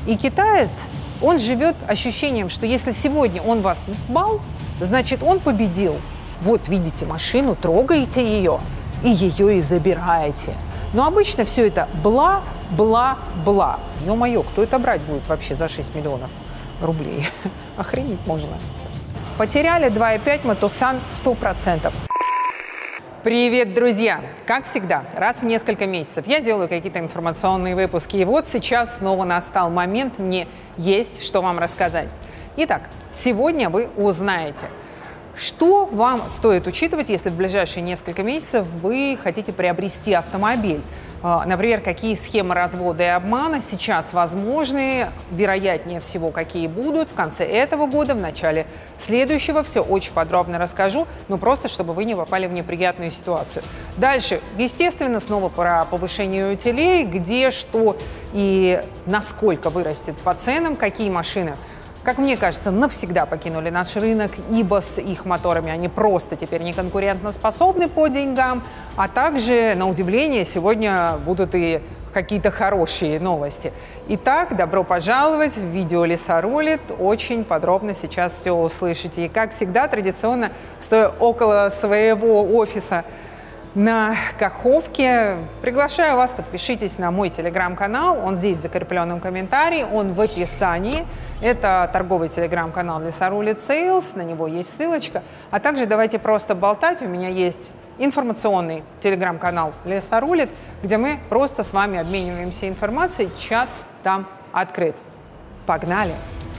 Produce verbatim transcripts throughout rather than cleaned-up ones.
И китаец, он живет ощущением, что если сегодня он вас наебал, значит, он победил. Вот видите машину, трогаете ее, и ее и забираете. Но обычно все это бла, бла, бла. Ё-моё, кто это брать будет вообще за шесть миллионов рублей? Охренеть можно. Потеряли два и пять мы Тусан сто процентов. Привет, друзья! Как всегда, раз в несколько месяцев я делаю какие-то информационные выпуски. И вот сейчас снова настал момент, мне есть что вам рассказать. Итак, сегодня вы узнаете, что вам стоит учитывать, если в ближайшие несколько месяцев вы хотите приобрести автомобиль. Например, какие схемы развода и обмана сейчас возможны, вероятнее всего, какие будут в конце этого года, в начале следующего. Все очень подробно расскажу, но просто, чтобы вы не попали в неприятную ситуацию. Дальше, естественно, снова про повышение утилей, где, что и насколько вырастет по ценам, какие машины, как мне кажется, навсегда покинули наш рынок, ибо с их моторами они просто теперь не конкурентоспособны по деньгам, а также, на удивление, сегодня будут и какие-то хорошие новости. Итак, добро пожаловать в видео «Лиса рулит». Очень подробно сейчас все услышите. И, как всегда, традиционно, стоя около своего офиса на Каховке, приглашаю вас, подпишитесь на мой телеграм-канал, он здесь в закрепленном комментарии, он в описании. Это торговый телеграм-канал «Лиса рулит Сейлс», на него есть ссылочка. А также давайте просто болтать, у меня есть информационный телеграм-канал «Лиса рулит», где мы просто с вами обмениваемся информацией, чат там открыт. Погнали!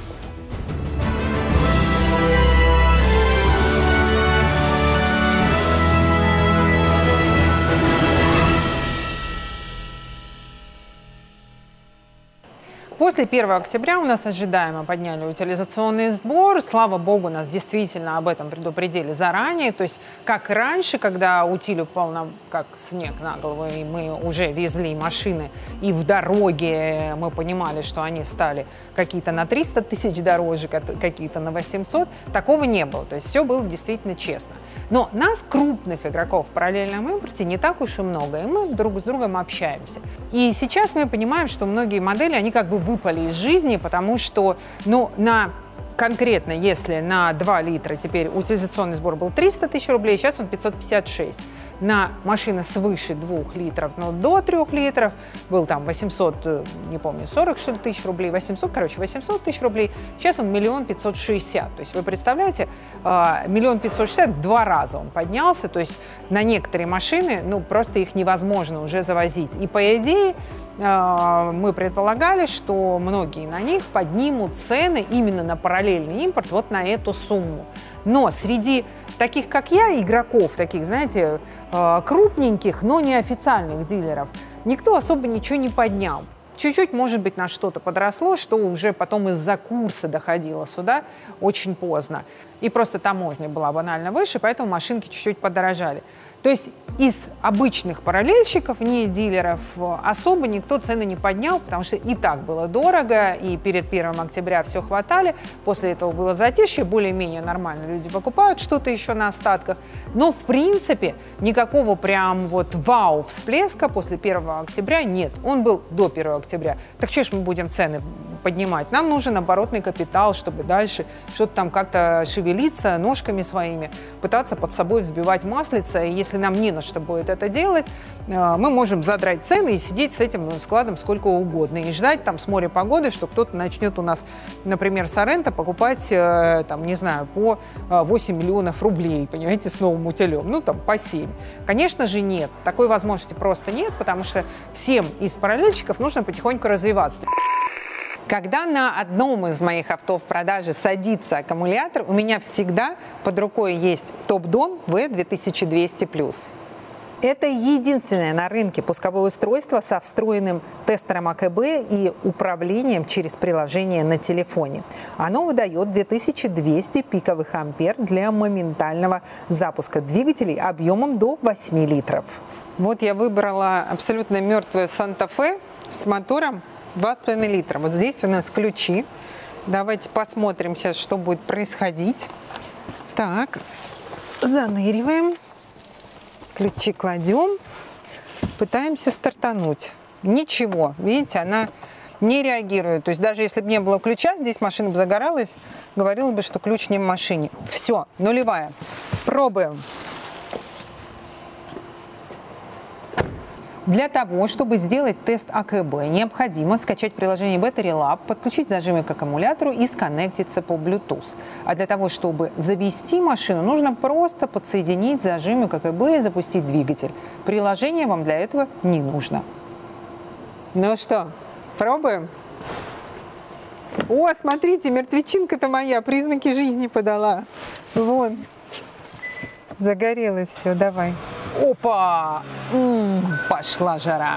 После первого октября у нас ожидаемо подняли утилизационный сбор. Слава богу, нас действительно об этом предупредили заранее. То есть, как раньше, когда утиль упал нам как снег на голову, и мы уже везли машины, и в дороге мы понимали, что они стали какие-то на триста тысяч дороже, какие-то на восемьсот, такого не было. То есть, все было действительно честно. Но нас, крупных игроков в параллельном импорте, не так уж и много, и мы друг с другом общаемся. И сейчас мы понимаем, что многие модели, они как бы выпали из жизни, потому что, ну, на конкретно, если на два литра теперь утилизационный сбор был триста тысяч рублей, сейчас он пятьсот пятьдесят шесть. На машины свыше двух литров, но до трех литров был там восемьсот, не помню, сорок что ли тысяч рублей, восемьсот, короче, восемьсот тысяч рублей. Сейчас он миллион пятьсот шестьдесят. То есть вы представляете, миллион пятьсот шестьдесят два раза он поднялся. То есть на некоторые машины, ну, просто их невозможно уже завозить. И по идее мы предполагали, что многие на них поднимут цены именно на параллельный импорт вот на эту сумму. Но среди таких, как я, игроков, таких, знаете, крупненьких, но неофициальных дилеров, никто особо ничего не поднял. Чуть-чуть, может быть, на что-то подросло, что уже потом из-за курса доходило сюда очень поздно. И просто таможня была банально выше, поэтому машинки чуть-чуть подорожали. То есть из обычных параллельщиков, не дилеров, особо никто цены не поднял, потому что и так было дорого, и перед первым октября все хватали, после этого было затишье, более-менее нормально люди покупают что-то еще на остатках. Но, в принципе, никакого прям вот вау всплеска после первого октября нет. Он был до первого октября. Так что ж мы будем цены поднимать? Нам нужен оборотный капитал, чтобы дальше что-то там как-то шевелиться ножками своими, пытаться под собой взбивать маслица. И если нам не на что будет это делать, мы можем задрать цены и сидеть с этим складом сколько угодно и ждать там с моря погоды, что кто-то начнет у нас, например, Соренто покупать, там, не знаю, по восемь миллионов рублей, понимаете, с новым утилем, ну там по семь. Конечно же нет, такой возможности просто нет, потому что всем из параллельщиков нужно потихоньку развиваться. Когда на одном из моих авто в продаже садится аккумулятор, у меня всегда под рукой есть Topdon ви две тысячи двести плюс. Это единственное на рынке пусковое устройство со встроенным тестером а ка бэ и управлением через приложение на телефоне. Оно выдает две тысячи двести пиковых ампер для моментального запуска двигателей объемом до восьми литров. Вот я выбрала абсолютно мертвую Санта-Фе с мотором два с половиной литра. Вот здесь у нас ключи. Давайте посмотрим сейчас, что будет происходить. Так, заныриваем. Ключи кладем. Пытаемся стартануть. Ничего, видите, она не реагирует. То есть даже если бы не было ключа, здесь машина бы загоралась, говорила бы, что ключ не в машине. Все, нулевая. Пробуем. Для того, чтобы сделать тест а ка бэ, необходимо скачать приложение Battery Lab, подключить зажимы к аккумулятору и сконнектиться по Bluetooth. А для того, чтобы завести машину, нужно просто подсоединить зажимы к а ка бэ и запустить двигатель. Приложение вам для этого не нужно. Ну что, пробуем? О, смотрите, мертвечинка-то моя, признаки жизни подала. Вон, загорелось все, давай. Опа! М-м, пошла жара.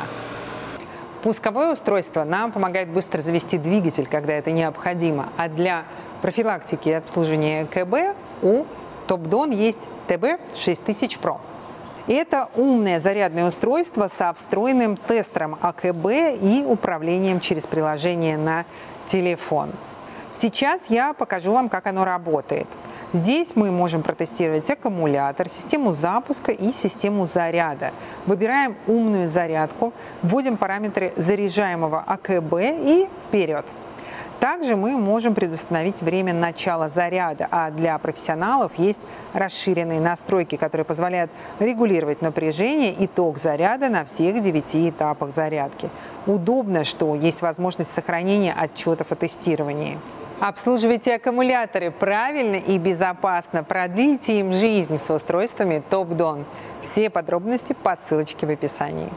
Пусковое устройство нам помогает быстро завести двигатель, когда это необходимо. А для профилактики и обслуживания ка бэ у Topdon есть тэ бэ шесть тысяч про. Это умное зарядное устройство со встроенным тестером а ка бэ и управлением через приложение на телефон. Сейчас я покажу вам, как оно работает. Здесь мы можем протестировать аккумулятор, систему запуска и систему заряда. Выбираем умную зарядку, вводим параметры заряжаемого а ка бэ и вперед. Также мы можем предустановить время начала заряда, а для профессионалов есть расширенные настройки, которые позволяют регулировать напряжение и ток заряда на всех девяти этапах зарядки. Удобно, что есть возможность сохранения отчетов о тестировании. Обслуживайте аккумуляторы правильно и безопасно. Продлите им жизнь с устройствами Topdon. Все подробности по ссылочке в описании.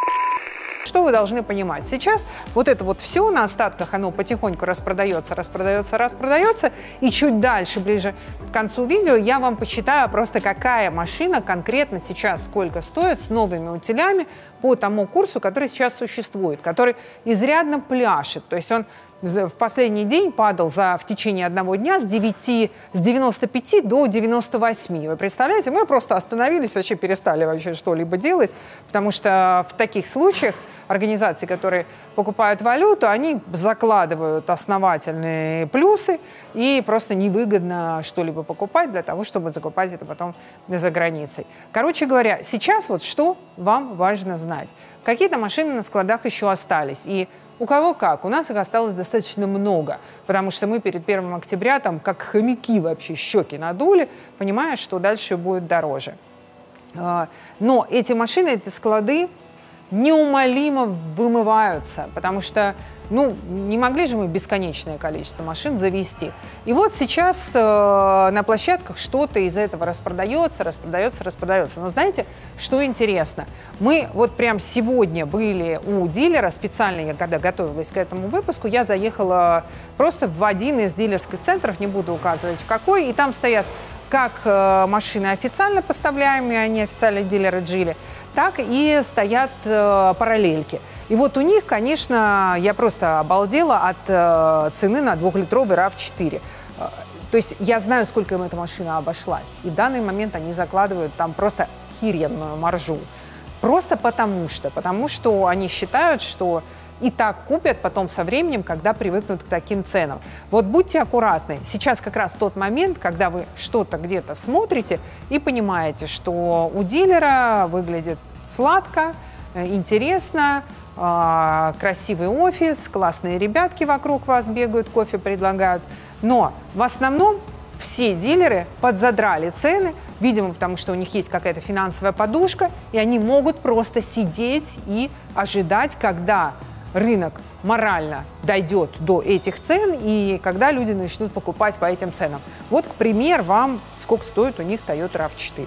Что вы должны понимать? Сейчас вот это вот все на остатках, оно потихоньку распродается, распродается, распродается. И чуть дальше, ближе к концу видео, я вам посчитаю просто, какая машина конкретно сейчас сколько стоит с новыми утилями по тому курсу, который сейчас существует, который изрядно пляшет. То есть он в последний день падал за, в течение одного дня с, девяти, с девяноста пяти до девяноста восьми. Вы представляете, мы просто остановились, вообще перестали вообще что-либо делать, потому что в таких случаях организации, которые покупают валюту, они закладывают основательные плюсы, и просто невыгодно что-либо покупать для того, чтобы закупать это потом за границей. Короче говоря, сейчас вот что вам важно знать. Какие-то машины на складах еще остались, и у кого как. У нас их осталось достаточно много, потому что мы перед первым октября там как хомяки вообще щеки надули, понимая, что дальше будет дороже. Но эти машины, эти склады неумолимо вымываются, потому что, ну, не могли же мы бесконечное количество машин завести. И вот сейчас э, на площадках что-то из этого распродается, распродается, распродается. Но знаете, что интересно? Мы вот прям сегодня были у дилера, специально я когда готовилась к этому выпуску, я заехала просто в один из дилерских центров, не буду указывать в какой, и там стоят как э, машины официально поставляемые, они официальные дилеры Джили, так и стоят э, параллельки. И вот у них, конечно, я просто обалдела от э, цены на двухлитровый рав четыре. Э, то есть я знаю, сколько им эта машина обошлась. И в данный момент они закладывают там просто херенную маржу. Просто потому что, потому что они считают, что и так купят потом со временем, когда привыкнут к таким ценам. Вот будьте аккуратны. Сейчас как раз тот момент, когда вы что-то где-то смотрите и понимаете, что у дилера выглядит сладко, интересно, красивый офис, классные ребятки вокруг вас бегают, кофе предлагают. Но в основном все дилеры подзадрали цены, видимо, потому что у них есть какая-то финансовая подушка, и они могут просто сидеть и ожидать, когда рынок морально дойдет до этих цен, и когда люди начнут покупать по этим ценам. Вот, к примеру, вам сколько стоит у них Toyota рав четыре.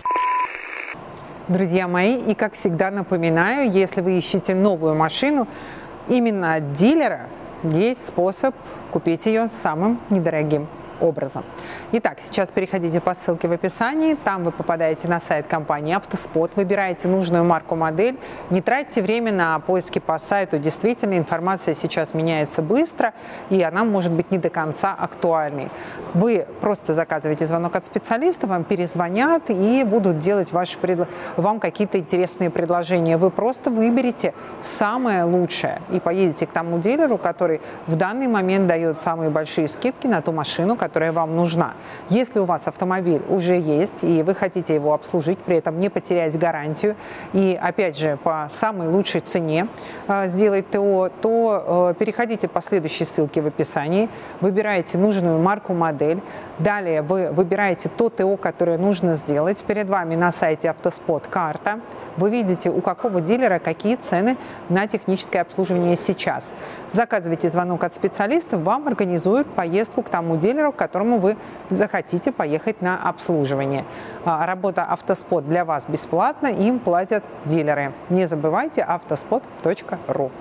Друзья мои, и как всегда напоминаю, если вы ищете новую машину именно от дилера, есть способ купить ее самым недорогим образом. Итак, сейчас переходите по ссылке в описании, там вы попадаете на сайт компании Автоспот, выбираете нужную марку, модель, не тратьте время на поиски по сайту, действительно информация сейчас меняется быстро, и она может быть не до конца актуальной. Вы просто заказываете звонок от специалиста, вам перезвонят и будут делать ваши предл... вам какие-то интересные предложения. Вы просто выберете самое лучшее и поедете к тому дилеру, который в данный момент дает самые большие скидки на ту машину, которую которая вам нужна. Если у вас автомобиль уже есть, и вы хотите его обслужить, при этом не потерять гарантию, и, опять же, по самой лучшей цене э, сделать ТО, то э, переходите по следующей ссылке в описании, выбираете нужную марку, модель, далее вы выбираете то ТО, которое нужно сделать. Перед вами на сайте Автоспот карта. Вы видите, у какого дилера какие цены на техническое обслуживание сейчас. Заказывайте звонок от специалиста, вам организуют поездку к тому дилеру, к которому вы захотите поехать на обслуживание. Работа Автоспот для вас бесплатна, им платят дилеры. Не забывайте автоспот точка ру.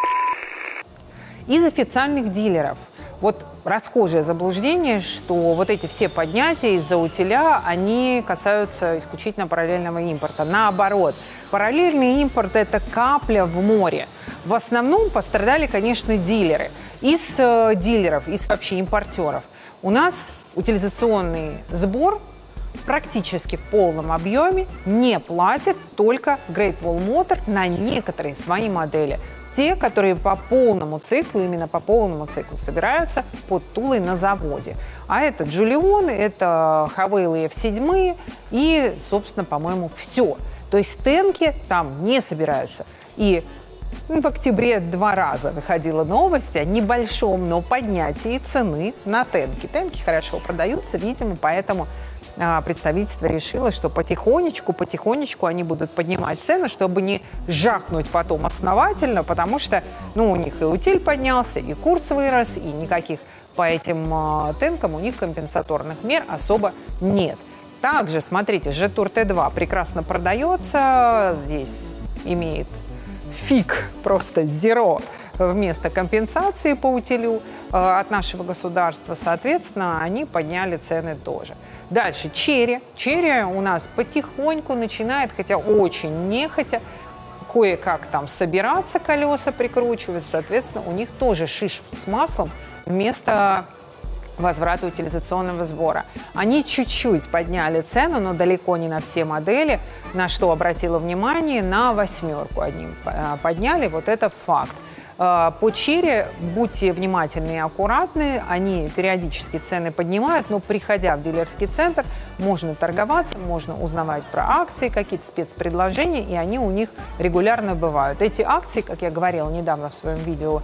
Из официальных дилеров. Вот расхожее заблуждение, что вот эти все поднятия из-за утиля, они касаются исключительно параллельного импорта. Наоборот, параллельный импорт – это капля в море. В основном пострадали, конечно, дилеры. Из э, дилеров, из вообще импортеров у нас утилизационный сбор практически в полном объеме не платит только Great Wall Motor на некоторые свои модели. Те, которые по полному циклу, именно по полному циклу собираются под Тулой на заводе. А это Джулионы, это Хавейлы эф семь и, собственно, по-моему, все. То есть тенки там не собираются. И в октябре два раза выходила новость о небольшом, но поднятии цены на тенки. Тенки хорошо продаются, видимо, поэтому представительство решило, что потихонечку, потихонечку они будут поднимать цены, чтобы не жахнуть потом основательно, потому что, ну, у них и утиль поднялся, и курс вырос, и никаких по этим э, тенкам у них компенсаторных мер особо нет. Также, смотрите, Жетур Т два прекрасно продается, здесь имеет фиг, просто зеро вместо компенсации по утилю э, от нашего государства, соответственно, они подняли цены тоже. Дальше Черри. Черри у нас потихоньку начинает, хотя очень нехотя, кое-как там собираться, колеса прикручивать, соответственно, у них тоже шиш с маслом вместо возврата утилизационного сбора. Они чуть-чуть подняли цену, но далеко не на все модели, на что обратила внимание, на восьмерку одним подняли, вот это факт. По Черри будьте внимательны и аккуратны, они периодически цены поднимают, но приходя в дилерский центр, можно торговаться, можно узнавать про акции, какие-то спецпредложения, и они у них регулярно бывают. Эти акции, как я говорила недавно в своем видео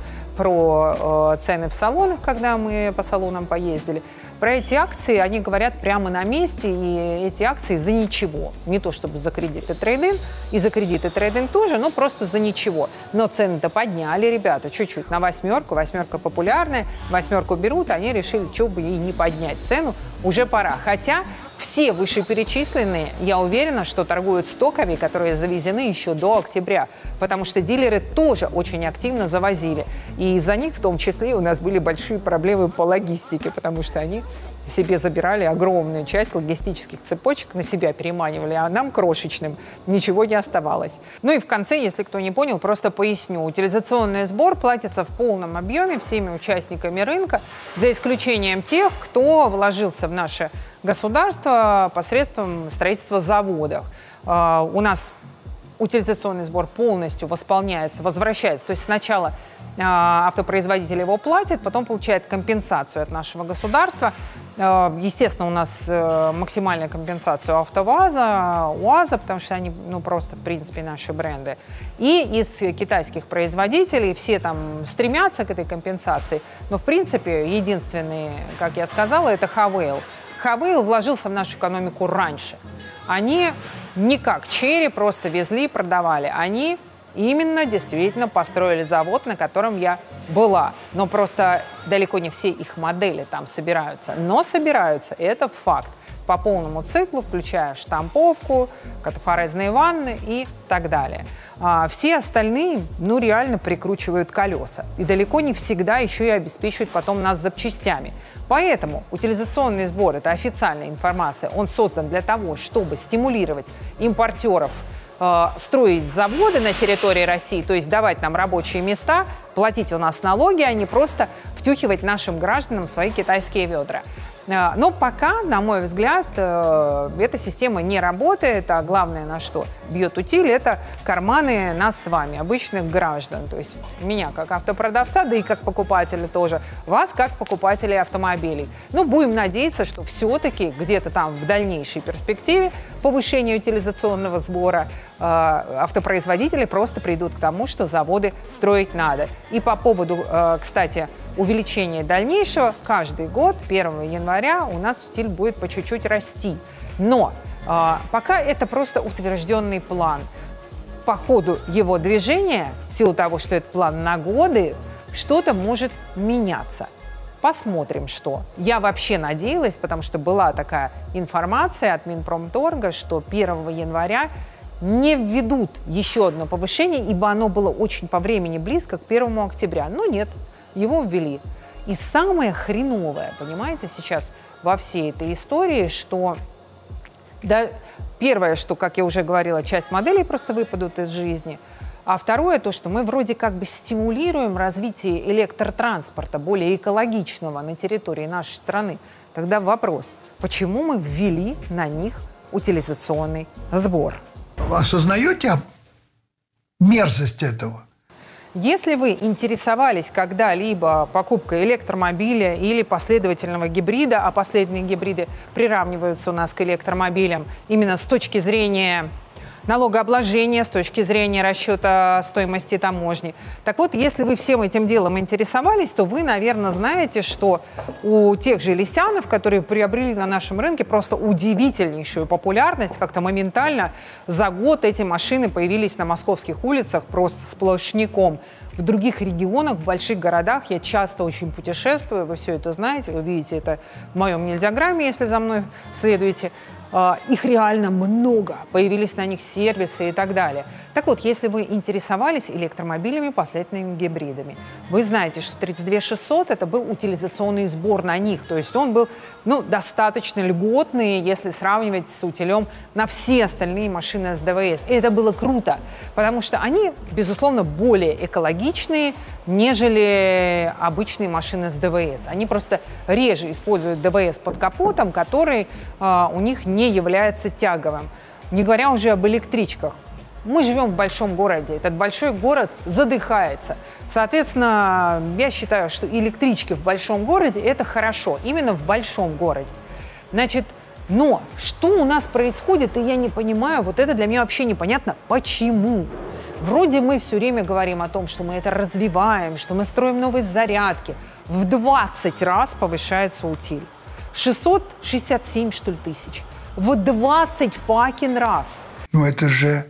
про э, цены в салонах, когда мы по салонам поездили, про эти акции они говорят прямо на месте, и эти акции за ничего. Не то чтобы за кредиты трейд-ин, и за кредиты трейд-ин тоже, но просто за ничего. Но цены-то подняли, ребята, чуть-чуть на восьмерку. Восьмерка популярная, восьмерку берут, они решили, что бы ей не поднять цену, уже пора. Хотя все вышеперечисленные, я уверена, что торгуют стоками, которые завезены еще до октября, потому что дилеры тоже очень активно завозили. И из-за них в том числе у нас были большие проблемы по логистике, потому что они себе забирали огромную часть логистических цепочек, на себя переманивали, а нам, крошечным, ничего не оставалось. Ну и в конце, если кто не понял, просто поясню. Утилизационный сбор платится в полном объеме всеми участниками рынка, за исключением тех, кто вложился в наше государство посредством строительства заводов. У нас утилизационный сбор полностью восполняется, возвращается. То есть сначала автопроизводитель его платит, потом получает компенсацию от нашего государства. Естественно, у нас максимальная компенсация у АвтоВАЗа, УАЗа, потому что они, ну, просто, в принципе, наши бренды. И из китайских производителей все там стремятся к этой компенсации, но, в принципе, единственные, как я сказала, это Хавейл. Хавейл вложился в нашу экономику раньше. Они не как Черри просто везли и продавали. Они именно действительно построили завод, на котором я была. Но просто далеко не все их модели там собираются. Но собираются, это факт. По полному циклу, включая штамповку, катафорезные ванны и так далее. А все остальные, ну, реально прикручивают колеса. И далеко не всегда еще и обеспечивают потом нас запчастями. Поэтому утилизационный сбор – это официальная информация. Он создан для того, чтобы стимулировать импортеров э, строить заводы на территории России, то есть давать нам рабочие места, платить у нас налоги, а не просто втюхивать нашим гражданам свои китайские ведра. Но пока, на мой взгляд, эта система не работает, а главное, на что бьет утиль, это карманы нас с вами, обычных граждан. То есть меня как автопродавца, да и как покупателя тоже, вас как покупателей автомобилей. Но будем надеяться, что все-таки где-то там в дальнейшей перспективе повышения утилизационного сбора автопроизводители просто придут к тому, что заводы строить надо. И по поводу, кстати, увеличения дальнейшего, каждый год, первого января, у нас утиль будет по чуть-чуть расти. Но пока это просто утвержденный план. По ходу его движения, в силу того, что это план на годы, что-то может меняться. Посмотрим, что. Я вообще надеялась, потому что была такая информация от Минпромторга, что первого января не введут еще одно повышение, ибо оно было очень по времени близко к первому октября. Но нет, его ввели. И самое хреновое, понимаете, сейчас во всей этой истории, что да, первое, что, как я уже говорила, часть моделей просто выпадут из жизни, а второе, то, что мы вроде как бы стимулируем развитие электротранспорта, более экологичного на территории нашей страны. Тогда вопрос, почему мы ввели на них утилизационный сбор? Вы осознаете мерзость этого? Если вы интересовались когда-либо покупкой электромобиля или последовательного гибрида, а последние гибриды приравниваются у нас к электромобилям именно с точки зрения налогообложения, с точки зрения расчета стоимости таможни. Так вот, если вы всем этим делом интересовались, то вы, наверное, знаете, что у тех же лисянов, которые приобрели на нашем рынке просто удивительнейшую популярность, как-то моментально за год эти машины появились на московских улицах просто сплошняком. В других регионах, в больших городах я часто очень путешествую, вы все это знаете, вы видите это в моем нельзяграмме, если за мной следуете. Их реально много, появились на них сервисы и так далее. Так вот, если вы интересовались электромобилями, последовательными гибридами, вы знаете, что тридцать два шестьсот это был утилизационный сбор на них, то есть он был ну, достаточно льготный, если сравнивать с утилем на все остальные машины с ДВС. И это было круто, потому что они, безусловно, более экологичные, нежели обычные машины с ДВС. Они просто реже используют ДВС под капотом, который э, у них не является тяговым. Не говоря уже об электричках. Мы живем в большом городе. Этот большой город задыхается. Соответственно, я считаю, что электрички в большом городе – это хорошо. Именно в большом городе. Значит, но что у нас происходит, и я не понимаю, вот это для меня вообще непонятно, почему. Вроде мы все время говорим о том, что мы это развиваем, что мы строим новые зарядки. В двадцать раз повышается утиль. шестьсот шестьдесят семь, что ли, тысяч. В двадцать факин раз. Ну это же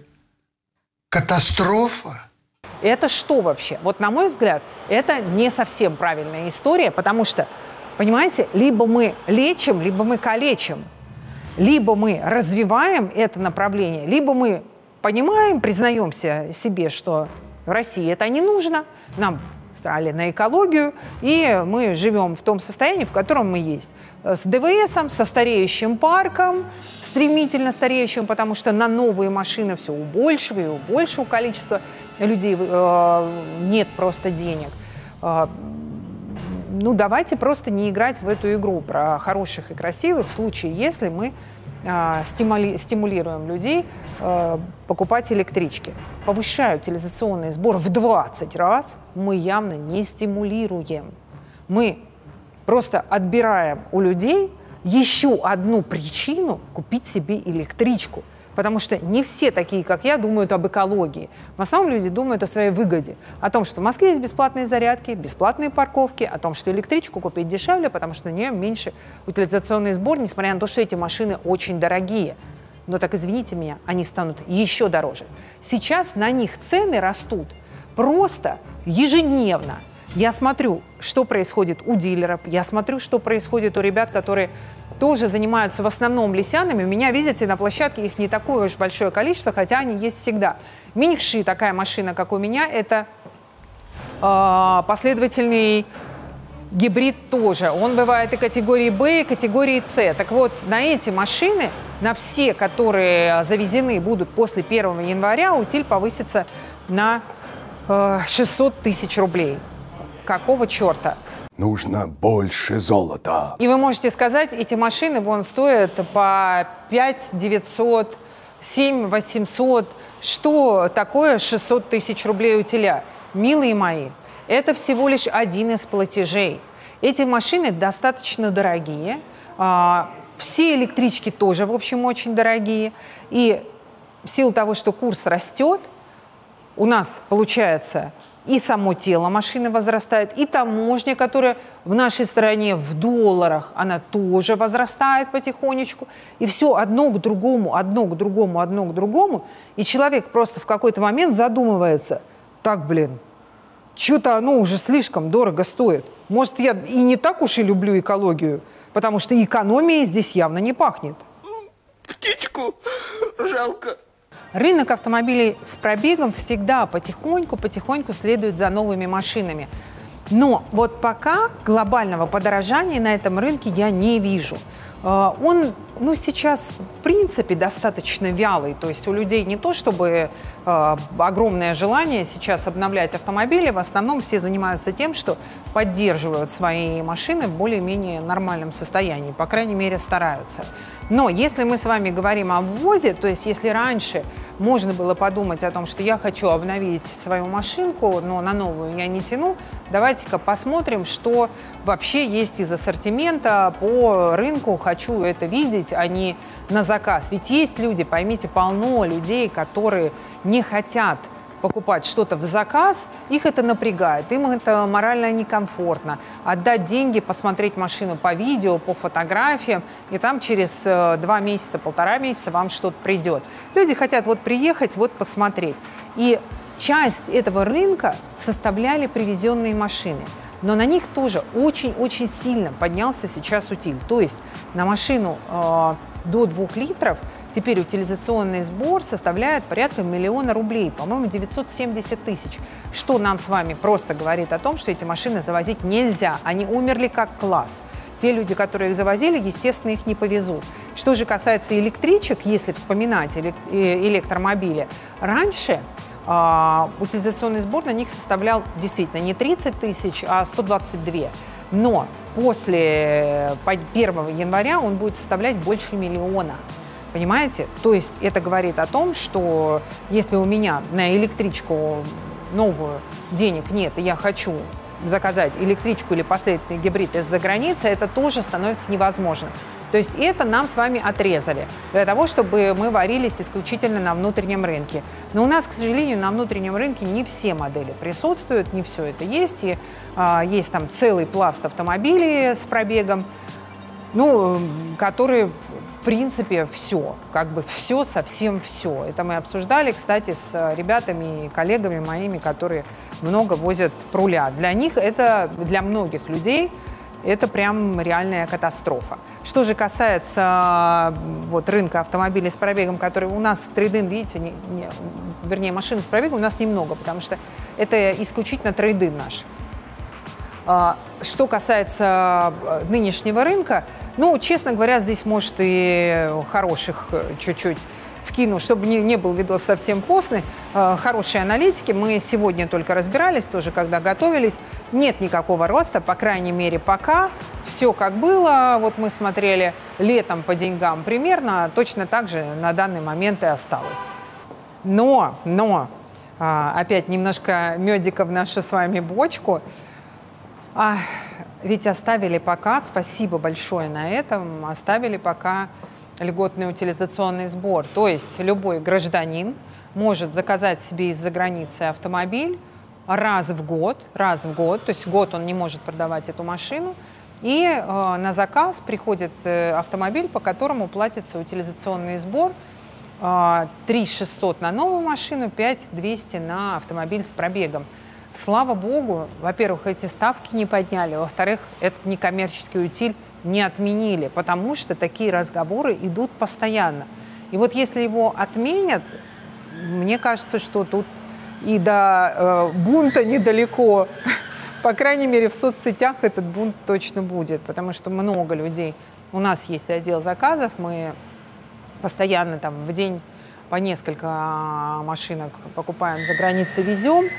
катастрофа. Это что вообще? Вот на мой взгляд, это не совсем правильная история, потому что, понимаете, либо мы лечим, либо мы калечим. Либо мы развиваем это направление, либо мы понимаем, признаемся себе, что в России это не нужно, нам стали на экологию, и мы живем в том состоянии, в котором мы есть. С ДВСом, со стареющим парком, стремительно стареющим, потому что на новые машины все у большего и у большего количества людей э, нет просто денег. Э, ну, давайте просто не играть в эту игру про хороших и красивых в случае, если мы э, стимули, стимулируем людей э, покупать электрички. Повышая утилизационный сбор в двадцать раз, мы явно не стимулируем. Мы просто отбираем у людей еще одну причину купить себе электричку. Потому что не все такие, как я, думают об экологии. В основном люди думают о своей выгоде. О том, что в Москве есть бесплатные зарядки, бесплатные парковки, о том, что электричку купить дешевле, потому что на нее меньше утилизационный сбор, несмотря на то, что эти машины очень дорогие. Но так извините меня, они станут еще дороже. Сейчас на них цены растут просто ежедневно. Я смотрю, что происходит у дилеров, я смотрю, что происходит у ребят, которые тоже занимаются в основном лисянами. У меня, видите, на площадке их не такое уж большое количество, хотя они есть всегда. Миникши, такая машина, как у меня, это э, последовательный гибрид тоже. Он бывает и категории Б, и категории С. Так вот, на эти машины, на все, которые завезены будут после первого января, утиль повысится на шестьсот тысяч рублей. Какого черта? Нужно больше золота. И вы можете сказать, эти машины вон стоят по пять девятьсот, семь восемьсот. Что такое шестьсот тысяч рублей утиля? Милые мои, это всего лишь один из платежей. Эти машины достаточно дорогие. Все электрички тоже, в общем, очень дорогие. И в силу того, что курс растет, у нас получается и само тело машины возрастает, и таможня, которая в нашей стране в долларах, она тоже возрастает потихонечку. И все одно к другому, одно к другому, одно к другому. И человек просто в какой-то момент задумывается: так, блин, что-то оно уже слишком дорого стоит. Может, я и не так уж и люблю экологию, потому что экономией здесь явно не пахнет. Птичку жалко. Рынок автомобилей с пробегом всегда потихоньку-потихоньку следует за новыми машинами. Но вот пока глобального подорожания на этом рынке я не вижу. Он, ну, сейчас, в принципе, достаточно вялый. То есть у людей не то чтобы э, огромное желание сейчас обновлять автомобили. В основном все занимаются тем, что поддерживают свои машины в более-менее нормальном состоянии. По крайней мере, стараются. Но если мы с вами говорим о ввозе, то есть если раньше можно было подумать о том, что я хочу обновить свою машинку, но на новую я не тяну, давайте-ка посмотрим, что вообще есть из ассортимента по рынку. Хочу это видеть, а не на заказ. Ведь есть люди, поймите, полно людей, которые не хотят покупать что-то в заказ, их это напрягает, им это морально некомфортно. Отдать деньги, посмотреть машину по видео, по фотографиям, и там через два месяца, полтора месяца вам что-то придет. Люди хотят вот приехать, вот посмотреть. И часть этого рынка составляли привезенные машины. Но на них тоже очень-очень сильно поднялся сейчас утиль. То есть на машину э, до двух литров теперь утилизационный сбор составляет порядка миллиона рублей, по-моему, девятьсот семьдесят тысяч. Что нам с вами просто говорит о том, что эти машины завозить нельзя. Они умерли как класс. Те люди, которые их завозили, естественно, их не повезут. Что же касается электричек, если вспоминать электромобили, раньше Uh, утилизационный сбор на них составлял действительно не тридцать тысяч, а сто двадцать две. Но после первого января он будет составлять больше миллиона. Понимаете? То есть это говорит о том, что если у меня на электричку новую денег нет, и я хочу заказать электричку или последовательный гибрид из-за границы, это тоже становится невозможно. То есть это нам с вами отрезали для того, чтобы мы варились исключительно на внутреннем рынке. Но у нас, к сожалению, на внутреннем рынке не все модели присутствуют, не все это есть. И а, есть там целый пласт автомобилей с пробегом, ну, которые, в принципе, все, как бы все, совсем все. Это мы обсуждали, кстати, с ребятами и коллегами моими, которые много возят пруля. Для них это, для многих людей, это прям реальная катастрофа. Что же касается вот, рынка автомобилей с пробегом, который у нас трейд-ин, видите, не, не, вернее, машины с пробегом у нас немного, потому что это исключительно трейд-ин наш. Что касается нынешнего рынка, ну, честно говоря, здесь, может, и хороших чуть-чуть вкину, чтобы не, не был видос совсем постный, э, хорошие аналитики. Мы сегодня только разбирались, тоже когда готовились. Нет никакого роста, по крайней мере, пока. Все как было. Вот мы смотрели летом по деньгам примерно, точно так же на данный момент и осталось. Но, но, э, опять немножко медика в нашу с вами бочку. А, ведь оставили пока, спасибо большое на этом, оставили пока льготный утилизационный сбор. То есть любой гражданин может заказать себе из-за границы автомобиль раз в год, раз в год, то есть год он не может продавать эту машину, и э, на заказ приходит э, автомобиль, по которому платится утилизационный сбор э, три тысячи шестьсот на новую машину, пять тысяч двести на автомобиль с пробегом. Слава богу, во-первых, эти ставки не подняли, во-вторых, этот некоммерческий утиль не отменили, потому что такие разговоры идут постоянно. И вот если его отменят, мне кажется, что тут и до э, бунта недалеко. По крайней мере, в соцсетях этот бунт точно будет, потому что много людей. У нас есть отдел заказов, мы постоянно там в день по несколько машинок покупаем за границей, везем.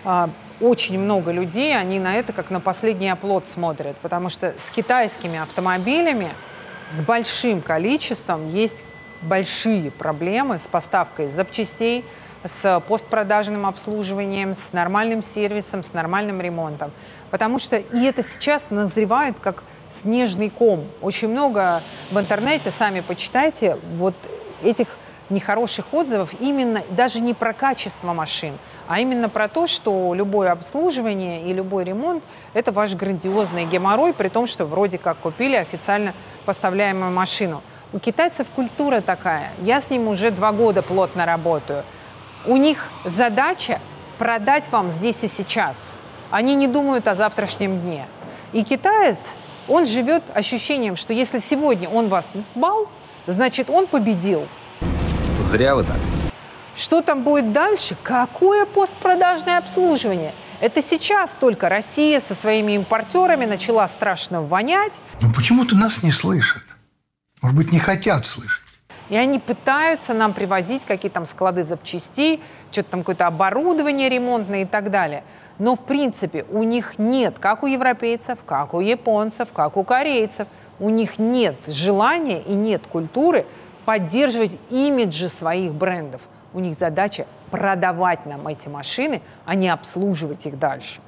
очень много людей, они на это как на последний оплот смотрят, потому что с китайскими автомобилями, с большим количеством есть большие проблемы с поставкой запчастей, с постпродажным обслуживанием, с нормальным сервисом, с нормальным ремонтом. Потому что и это сейчас назревает как снежный ком. Очень много в интернете, сами почитайте, вот этих нехороших отзывов именно даже не про качество машин, а именно про то, что любое обслуживание и любой ремонт – это ваш грандиозный геморрой, при том, что вроде как купили официально поставляемую машину. У китайцев культура такая. Я с ним уже два года плотно работаю. У них задача продать вам здесь и сейчас. Они не думают о завтрашнем дне. И китаец, он живет ощущением, что если сегодня он вас бал, значит, он победил. Зря вы так. Что там будет дальше? Какое постпродажное обслуживание? Это сейчас только Россия со своими импортерами начала страшно вонять. Но почему-то нас не слышат. Может быть, не хотят слышать. И они пытаются нам привозить какие-то там склады запчастей, что-то там какое-то оборудование ремонтное и так далее. Но, в принципе, у них нет, как у европейцев, как у японцев, как у корейцев, у них нет желания и нет культуры поддерживать имиджи своих брендов. У них задача продавать нам эти машины, а не обслуживать их дальше.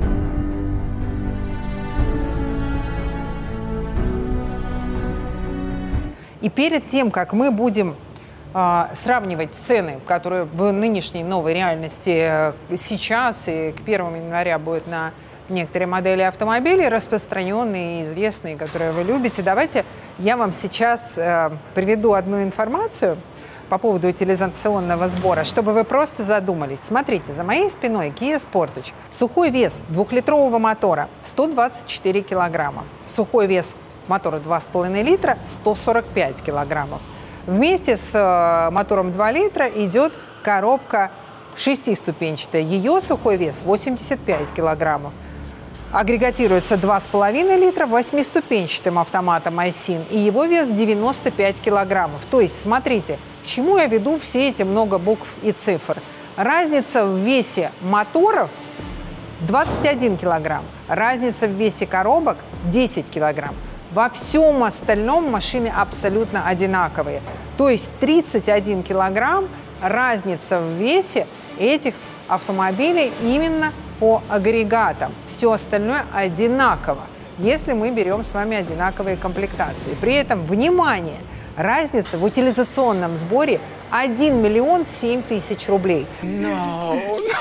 И перед тем, как мы будем э, сравнивать цены, которые в нынешней новой реальности э, сейчас и к первому января будут на некоторые модели автомобилей, распространенные и известные, которые вы любите, давайте я вам сейчас э, приведу одну информацию по поводу утилизационного сбора, чтобы вы просто задумались. Смотрите, за моей спиной Kia Sportage. Сухой вес двухлитрового мотора сто двадцать четыре килограмма. Сухой вес мотора два с половиной литра сто сорок пять килограммов. Вместе с э, мотором два литра идет коробка шестиступенчатая. Ее сухой вес восемьдесят пять килограммов. Агрегатируется два с половиной литра восьмиступенчатым автоматом Айсин, и его вес девяносто пять килограммов. То есть, смотрите, к чему я веду все эти много букв и цифр. Разница в весе моторов двадцать один килограмм, разница в весе коробок десять килограмм. Во всем остальном машины абсолютно одинаковые. То есть тридцать один килограмм разница в весе этих автомобилей именно по агрегатам. Все остальное одинаково, если мы берем с вами одинаковые комплектации. При этом, внимание, разница в утилизационном сборе один миллион семь тысяч рублей. No,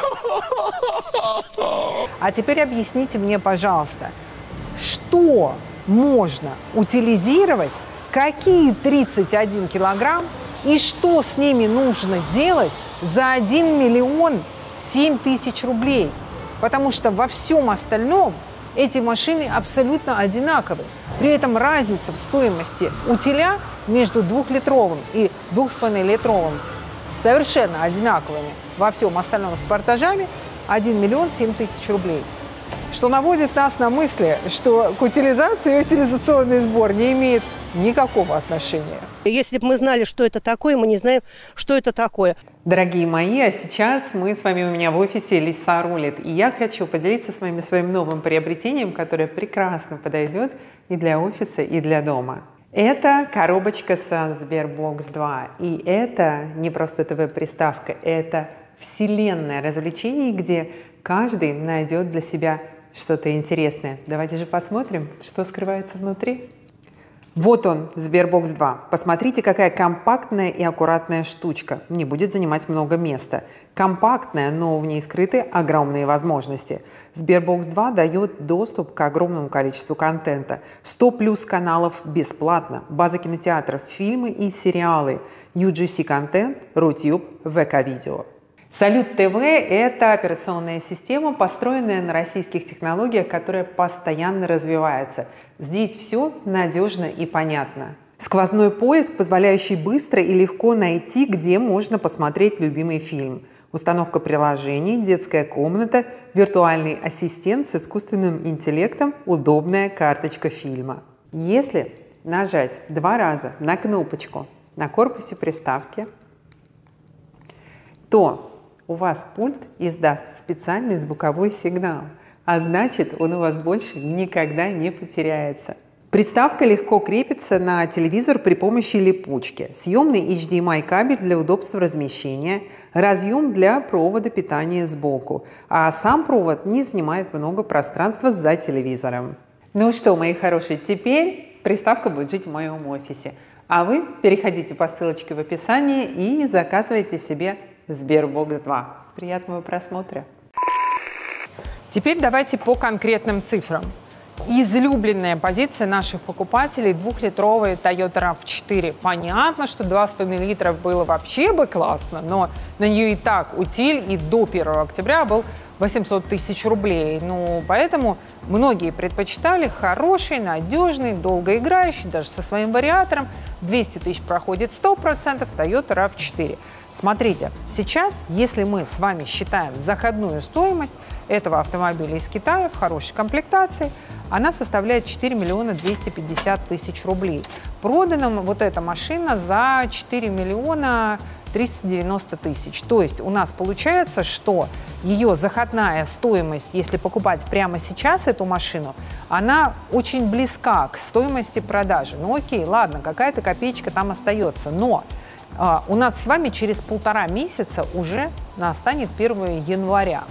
no. А теперь объясните мне, пожалуйста, что можно утилизировать, какие тридцать один килограмм и что с ними нужно делать за один миллион семь тысяч рублей? Потому что во всем остальном эти машины абсолютно одинаковы. При этом разница в стоимости утиля между двухлитровым и двух с половиной литровым совершенно одинаковыми во всем остальном с Sportage'ами один миллион семь тысяч рублей. Что наводит нас на мысли, что к утилизации и утилизационный сбор не имеет никакого отношения. Если бы мы знали, что это такое, мы не знаем, что это такое. Дорогие мои, а сейчас мы с вами у меня в офисе Лиса Рулит. И я хочу поделиться с вами своим новым приобретением, которое прекрасно подойдет и для офиса, и для дома. Это коробочка со Sberbox два. И это не просто ТВ-приставка, это вселенная развлечений, где каждый найдет для себя что-то интересное. Давайте же посмотрим, что скрывается внутри. Вот он, Sberbox два. Посмотрите, какая компактная и аккуратная штучка. Не будет занимать много места. Компактная, но в ней скрыты огромные возможности. Sberbox два дает доступ к огромному количеству контента. сто плюс каналов бесплатно. База кинотеатров, фильмы и сериалы. ю джи си-контент, Рутюб, ВК-видео. Салют ТВ – это операционная система, построенная на российских технологиях, которая постоянно развивается. Здесь все надежно и понятно. Сквозной поиск, позволяющий быстро и легко найти, где можно посмотреть любимый фильм. Установка приложений, детская комната, виртуальный ассистент с искусственным интеллектом, удобная карточка фильма. Если нажать два раза на кнопочку на корпусе приставки, то у вас пульт издаст специальный звуковой сигнал, а значит, он у вас больше никогда не потеряется. Приставка легко крепится на телевизор при помощи липучки, съемный эйч ди эм ай кабель для удобства размещения, разъем для провода питания сбоку, а сам провод не занимает много пространства за телевизором. Ну что, мои хорошие, теперь приставка будет жить в моем офисе, а вы переходите по ссылочке в описании и заказывайте себе Sberbox два. Приятного просмотра! Теперь давайте по конкретным цифрам. Излюбленная позиция наших покупателей – двухлитровая Toyota рав четыре. Понятно, что два с половиной литра было вообще бы классно, но на нее и так утиль и до первого октября был восемьсот тысяч рублей. Ну, поэтому многие предпочитали хороший, надежный, долгоиграющий, даже со своим вариатором. двести тысяч проходит сто процентов Toyota рав четыре. Смотрите, сейчас, если мы с вами считаем заходную стоимость этого автомобиля из Китая в хорошей комплектации, она составляет четыре миллиона двести пятьдесят тысяч рублей. Продана вот эта машина за четыре миллиона триста девяносто тысяч. То есть у нас получается, что ее заходная стоимость, если покупать прямо сейчас эту машину, она очень близка к стоимости продажи. Ну окей, ладно, какая-то копеечка там остается, но а, у нас с вами через полтора месяца уже настанет первое января.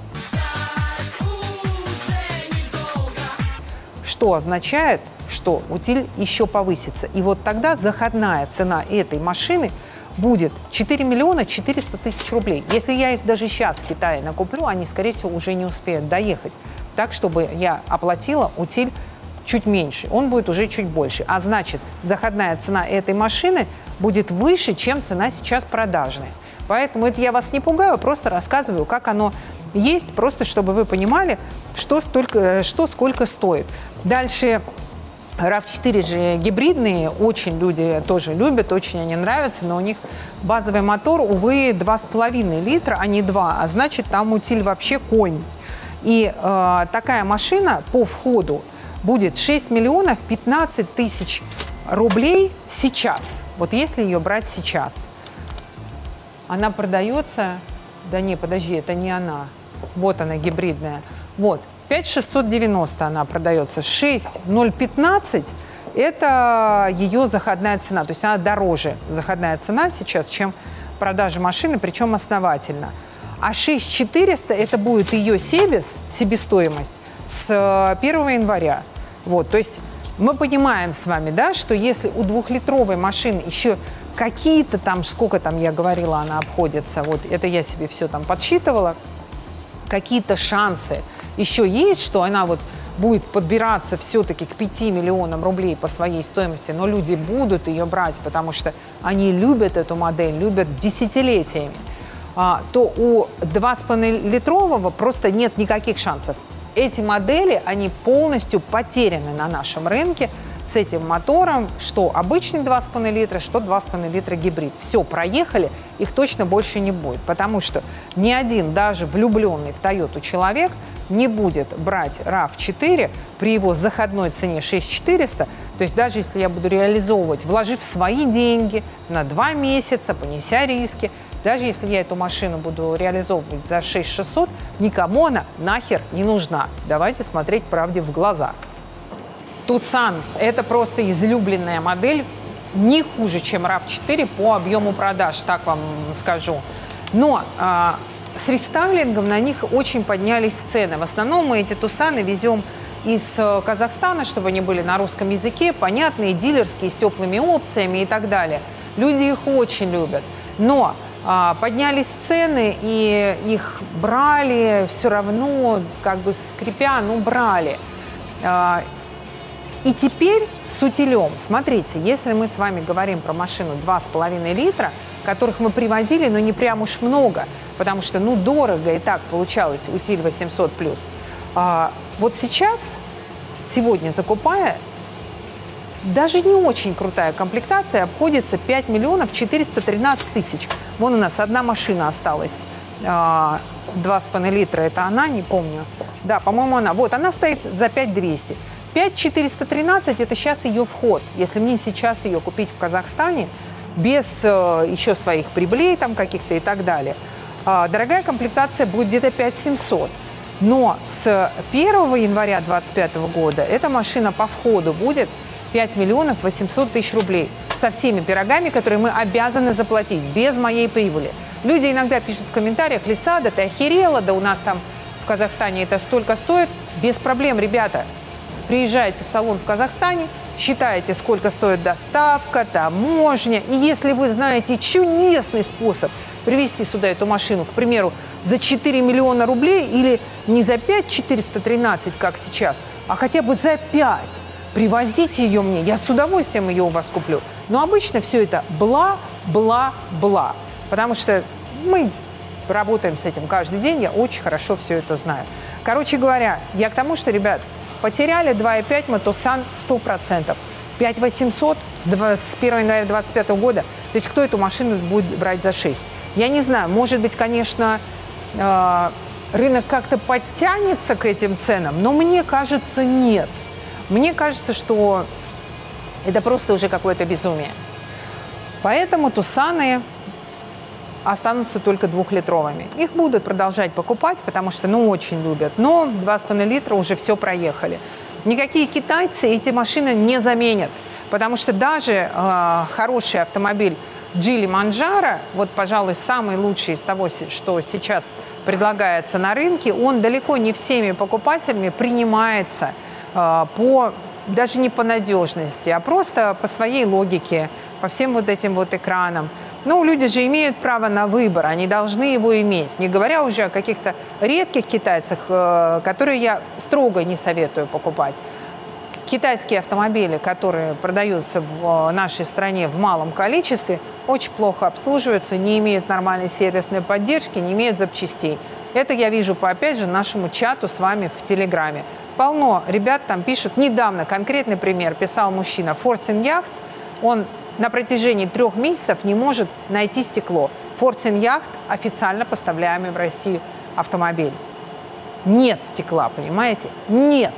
Что означает, что утиль еще повысится. И вот тогда заходная цена этой машины будет четыре миллиона четыреста тысяч рублей. Если я их даже сейчас в Китае накуплю, они, скорее всего, уже не успеют доехать. Так, чтобы я оплатила утиль чуть меньше, он будет уже чуть больше. А значит, заходная цена этой машины будет выше, чем цена сейчас продажная. Поэтому это я вас не пугаю, просто рассказываю, как оно есть, просто чтобы вы понимали, что, столько, что сколько стоит. Дальше рав четыре же гибридные, очень люди тоже любят, очень они нравятся, но у них базовый мотор, увы, два с половиной литра, а не два, а значит, там утиль вообще конь. И э, такая машина по входу будет шесть миллионов пятнадцать тысяч рублей сейчас. Вот если ее брать сейчас. Она продается... Да не, подожди, это не она. Вот она, гибридная. Вот, пять тысяч шестьсот девяносто она продается. шесть тысяч пятнадцать – это ее заходная цена. То есть она дороже, заходная цена сейчас, чем продажа машины, причем основательно. А шесть тысяч четыреста – это будет ее себес, себестоимость с первого января. Вот, то есть мы понимаем с вами, да, что если у двухлитровой машины еще какие-то там, сколько там я говорила, она обходится, вот это я себе все там подсчитывала, какие-то шансы еще есть, что она вот будет подбираться все-таки к пяти миллионам рублей по своей стоимости, но люди будут ее брать, потому что они любят эту модель, любят десятилетиями, а, то у два с половиной литрового просто нет никаких шансов. Эти модели, они полностью потеряны на нашем рынке с этим мотором, что обычный два с половиной литра, что два с половиной литра гибрид. Все, проехали, их точно больше не будет, потому что ни один, даже влюбленный в Toyota человек, не будет брать рав четыре при его заходной цене шесть тысяч четыреста. То есть даже если я буду реализовывать, вложив свои деньги на два месяца, понеся риски, даже если я эту машину буду реализовывать за шесть тысяч шестьсот, никому она нахер не нужна. Давайте смотреть правде в глаза. Tucson – это просто излюбленная модель, не хуже, чем рав четыре по объему продаж, так вам скажу. Но а, с рестайлингом на них очень поднялись цены. В основном мы эти Tucson'ы везем из Казахстана, чтобы они были на русском языке, понятные, дилерские, с теплыми опциями и так далее. Люди их очень любят. Но а, поднялись цены, и их брали все равно, как бы скрипя, ну брали. А, И теперь с утилем, смотрите, если мы с вами говорим про машину два с половиной литра, которых мы привозили, но не прям уж много, потому что, ну, дорого и так получалось, утиль восемьсот плюс. А, вот сейчас, сегодня закупая, даже не очень крутая комплектация обходится пять миллионов четыреста тринадцать тысяч. Вон у нас одна машина осталась, а, два с половиной литра, это она, не помню. Да, по-моему, она. Вот, она стоит за пять двести. пять четыреста тринадцать – это сейчас ее вход. Если мне сейчас ее купить в Казахстане, без э, еще своих прибылей там каких-то и так далее, Дорогая комплектация будет где-то пять семьсот. Но с первого января две тысячи двадцать пятого года эта машина по входу будет пять миллионов восемьсот тысяч рублей. Со всеми пирогами, которые мы обязаны заплатить, без моей прибыли. Люди иногда пишут в комментариях: Лисада, ты охерела, да у нас там в Казахстане это столько стоит. Без проблем, ребята. Приезжаете в салон в Казахстане, считаете, сколько стоит доставка, таможня. И если вы знаете чудесный способ привезти сюда эту машину, к примеру, за четыре миллиона рублей или не за пять четыреста тринадцать, как сейчас, а хотя бы за пять, привозите ее мне, я с удовольствием ее у вас куплю. Но обычно все это бла-бла-бла, потому что мы работаем с этим каждый день, я очень хорошо все это знаю. Короче говоря, я к тому, что, ребят, потеряли два и пять мы Тусан сто процентов. пять восемьсот с первого января две тысячи двадцать пятого года. То есть кто эту машину будет брать за шесть? Я не знаю, может быть, конечно, рынок как-то подтянется к этим ценам, но мне кажется, нет. Мне кажется, что это просто уже какое-то безумие. Поэтому Тусаны останутся только двухлитровыми. Их будут продолжать покупать, потому что, ну, очень любят. Но два с половиной литра уже все проехали. Никакие китайцы эти машины не заменят, потому что даже э, хороший автомобиль Geely Manjaro, вот, пожалуй, самый лучший из того, что сейчас предлагается на рынке, он далеко не всеми покупателями принимается э, по, даже не по надежности, а просто по своей логике, по всем вот этим вот экранам. Ну, люди же имеют право на выбор, они должны его иметь. Не говоря уже о каких-то редких китайцах, которые я строго не советую покупать. Китайские автомобили, которые продаются в нашей стране в малом количестве, очень плохо обслуживаются, не имеют нормальной сервисной поддержки, не имеют запчастей. Это я вижу по, опять же, нашему чату с вами в Телеграме. Полно ребят там пишут. Недавно, конкретный пример, писал мужчина, Forcing Yacht, он на протяжении трех месяцев не может найти стекло. Forcing Yacht официально поставляемый в Россию автомобиль. Нет стекла, понимаете? Нет.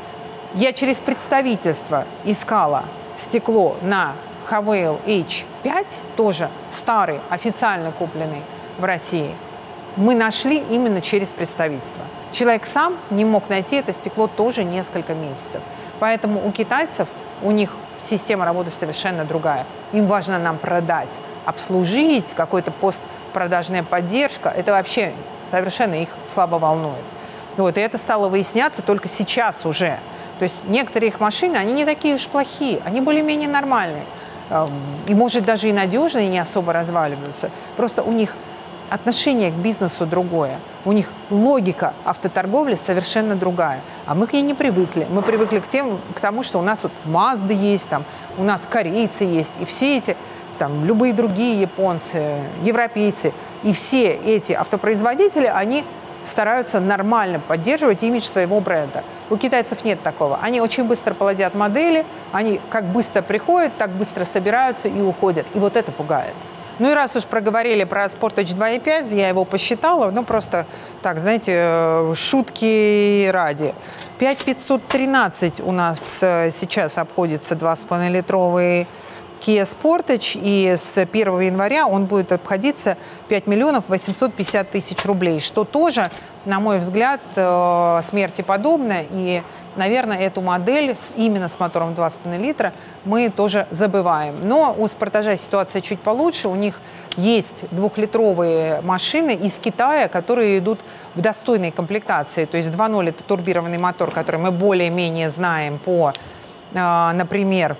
Я через представительство искала стекло на Хавейл эйч пять, тоже старый, официально купленный в России. Мы нашли именно через представительство. Человек сам не мог найти это стекло тоже несколько месяцев. Поэтому у китайцев, у них система работы совершенно другая. Им важно нам продать, обслужить, какой-то постпродажная поддержка. Это вообще совершенно их слабо волнует. Вот, и это стало выясняться только сейчас уже. То есть некоторые их машины, они не такие уж плохие, они более-менее нормальные. И, может, даже и надежные, и не особо разваливаются. Просто у них отношение к бизнесу другое. У них логика автоторговли совершенно другая. А мы к ней не привыкли. Мы привыкли к, тем, к тому, что у нас вот Мазды есть, там, у нас корейцы есть, и все эти, там, любые другие японцы, европейцы. И все эти автопроизводители, они стараются нормально поддерживать имидж своего бренда. У китайцев нет такого. Они очень быстро плодят модели, они как быстро приходят, так быстро собираются и уходят. И вот это пугает. Ну и раз уж проговорили про Sportage два и пять, я его посчитала, ну просто так, знаете, шутки ради. пять пятьсот тринадцать у нас сейчас обходится два с половиной литровый Kia Sportage, и с первого января он будет обходиться пять миллионов восемьсот пятьдесят тысяч рублей, что тоже, на мой взгляд, смерти подобно. И, наверное, эту модель с, именно с мотором два с половиной литра мы тоже забываем. Но у Sportage ситуация чуть получше. У них есть двухлитровые машины из Китая, которые идут в достойной комплектации. То есть два ноль – это турбированный мотор, который мы более-менее знаем по, например,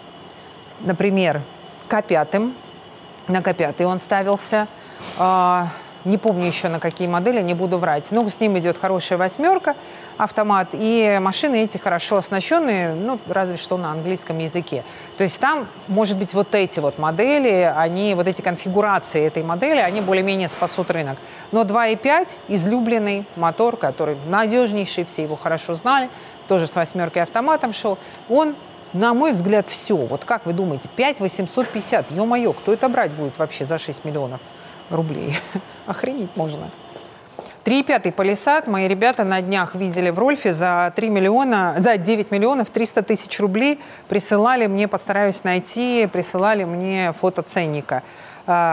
Например, К пять. На К пять он ставился. Не помню еще на какие модели, не буду врать. Но с ним идет хорошая восьмерка, автомат. И машины эти хорошо оснащенные, ну, разве что на английском языке. То есть там, может быть, вот эти вот модели, они, вот эти конфигурации этой модели, они более-менее спасут рынок. Но два и пять – излюбленный мотор, который надежнейший, все его хорошо знали, тоже с восьмеркой автоматом шел. Он, на мой взгляд, все. Вот как вы думаете, пять восемьсот пятьдесят, ё-моё, кто это брать будет вообще за шесть миллионов рублей? Охренеть можно. три и пять Palisade мои ребята на днях видели в Рольфе за три миллиона, за девять миллионов триста тысяч рублей. Присылали мне, постараюсь найти, присылали мне фото ценника.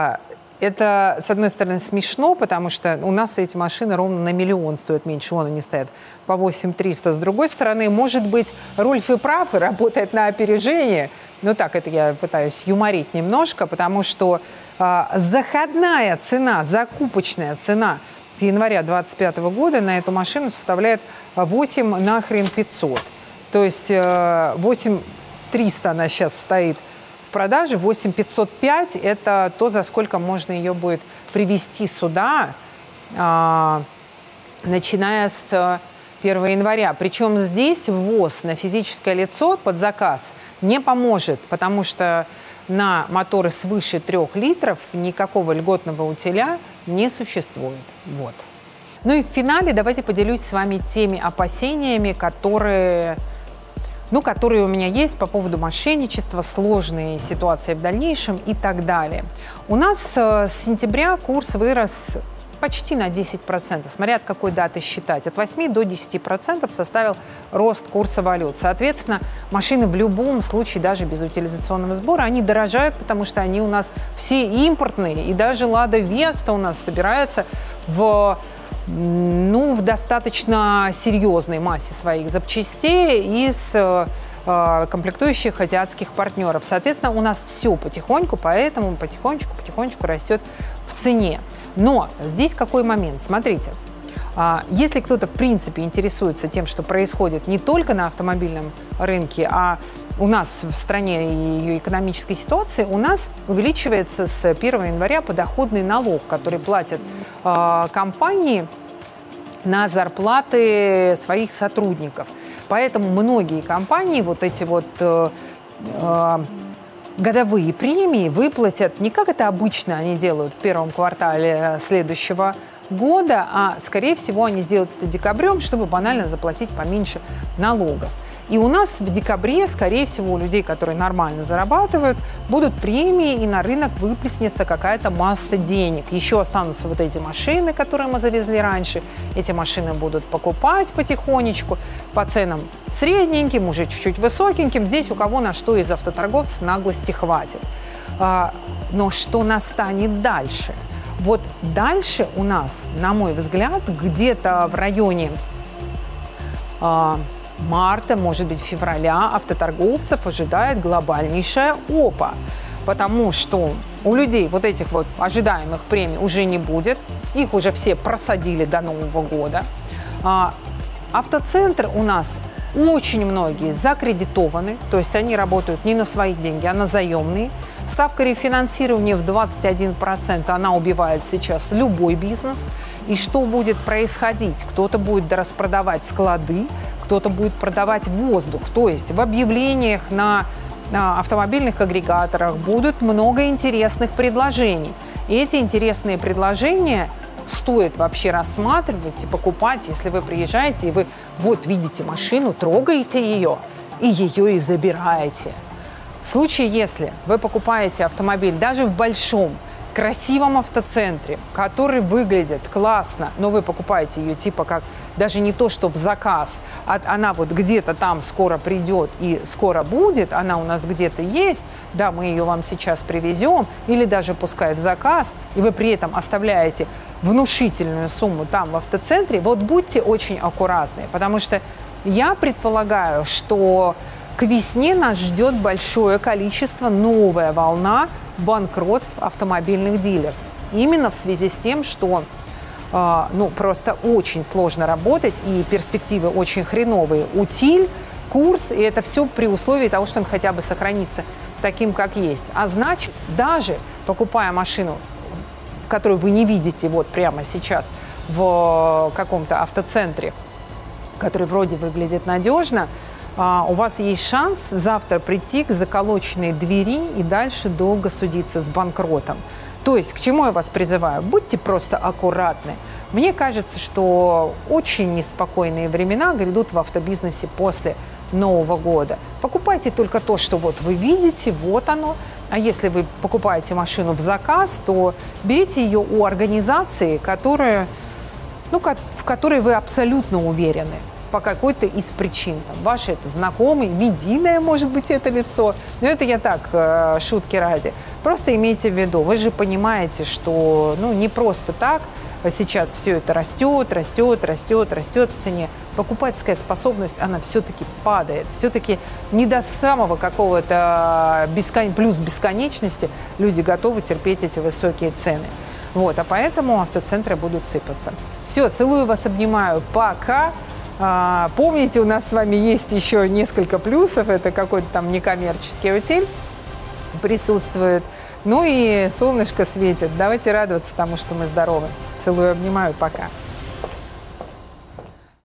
Это, с одной стороны, смешно, потому что у нас эти машины ровно на миллион стоят меньше, вон они стоят по восемь триста. С другой стороны, может быть, Рольф и прав и работает на опережение. Ну так, это я пытаюсь юморить немножко, потому что э, заходная цена, закупочная цена с января двадцать пятого года на эту машину составляет восемь нахрен пятьсот. То есть э, восемь триста она сейчас стоит в продаже, восемь пятьсот пять – это то, за сколько можно ее будет привезти сюда, э, начиная с первого января. Причем здесь ввоз на физическое лицо под заказ не поможет, потому что на моторы свыше трех литров никакого льготного утиля не существует. Вот. Ну и в финале давайте поделюсь с вами теми опасениями, которые, ну, которые у меня есть по поводу мошенничества, сложные ситуации в дальнейшем и так далее. У нас с сентября курс вырос почти на десять процентов, смотря от какой даты считать. От восьми до десяти процентов составил рост курса валют. Соответственно, машины в любом случае, даже без утилизационного сбора, они дорожают, потому что они у нас все импортные. И даже Лада Веста у нас собирается в, ну, в достаточно серьезной массе своих запчастей из э, комплектующих азиатских партнеров. Соответственно, у нас все потихоньку, поэтому потихонечку-потихонечку растет в цене. Но здесь какой момент? Смотрите, если кто-то в принципе интересуется тем, что происходит не только на автомобильном рынке, а у нас в стране и ее экономической ситуации, у нас увеличивается с первого января подоходный налог, который платят компании на зарплаты своих сотрудников. Поэтому многие компании вот эти вот годовые премии выплатят не как это обычно они делают в первом квартале следующего года, а, скорее всего, они сделают это декабрем, чтобы банально заплатить поменьше налогов. И у нас в декабре, скорее всего, у людей, которые нормально зарабатывают, будут премии, и на рынок выплеснется какая-то масса денег. Еще останутся вот эти машины, которые мы завезли раньше. Эти машины будут покупать потихонечку по ценам средненьким, уже чуть-чуть высокеньким. Здесь у кого на что из автоторговцев наглости хватит. Но что настанет дальше? Вот дальше у нас, на мой взгляд, где-то в районе марта, может быть, февраля автоторговцев ожидает глобальнейшая опа, потому что у людей вот этих вот ожидаемых премий уже не будет, их уже все просадили до Нового года. Автоцентры у нас очень многие закредитованы, то есть они работают не на свои деньги, а на заемные. Ставка рефинансирования в двадцать один процент, она убивает сейчас любой бизнес. И что будет происходить? Кто-то будет распродавать склады, кто-то будет продавать воздух. То есть в объявлениях на, на автомобильных агрегаторах будут много интересных предложений. И эти интересные предложения стоит вообще рассматривать и покупать, если вы приезжаете, и вы вот видите машину, трогаете ее, и ее и забираете. В случае, если вы покупаете автомобиль даже в большом, красивом автоцентре, который выглядит классно, но вы покупаете ее типа как даже не то, что в заказ, а она вот где-то там скоро придет и скоро будет, она у нас где-то есть, да, мы ее вам сейчас привезем, или даже пускай в заказ, и вы при этом оставляете внушительную сумму там в автоцентре, вот будьте очень аккуратны, потому что я предполагаю, что к весне нас ждет большое количество, новая волна банкротств автомобильных дилерств. Именно в связи с тем, что э, ну, просто очень сложно работать, и перспективы очень хреновые. Утиль, курс, и это все при условии того, что он хотя бы сохранится таким, как есть. А значит, даже покупая машину, которую вы не видите вот прямо сейчас в каком-то автоцентре, который вроде выглядит надежно, у вас есть шанс завтра прийти к заколоченной двери и дальше долго судиться с банкротом. То есть, к чему я вас призываю? Будьте просто аккуратны. Мне кажется, что очень неспокойные времена грядут в автобизнесе после Нового года. Покупайте только то, что вот вы видите, вот оно. А если вы покупаете машину в заказ, то берите ее у организации, которая, ну, в которой вы абсолютно уверены. По какой-то из причин. Там, ваши это знакомые, медийное, может быть, это лицо. Но это я так, шутки ради. Просто имейте в виду, вы же понимаете, что ну, не просто так сейчас все это растет, растет, растет, растет в цене. Покупательская способность, она все-таки падает. Все-таки не до самого какого-то бескон... плюс бесконечности люди готовы терпеть эти высокие цены. Вот, а поэтому автоцентры будут сыпаться. Все, целую вас, обнимаю. Пока. А, помните, у нас с вами есть еще несколько плюсов. Это какой-то там некоммерческий утиль присутствует. Ну и солнышко светит. Давайте радоваться тому, что мы здоровы. Целую, обнимаю. Пока.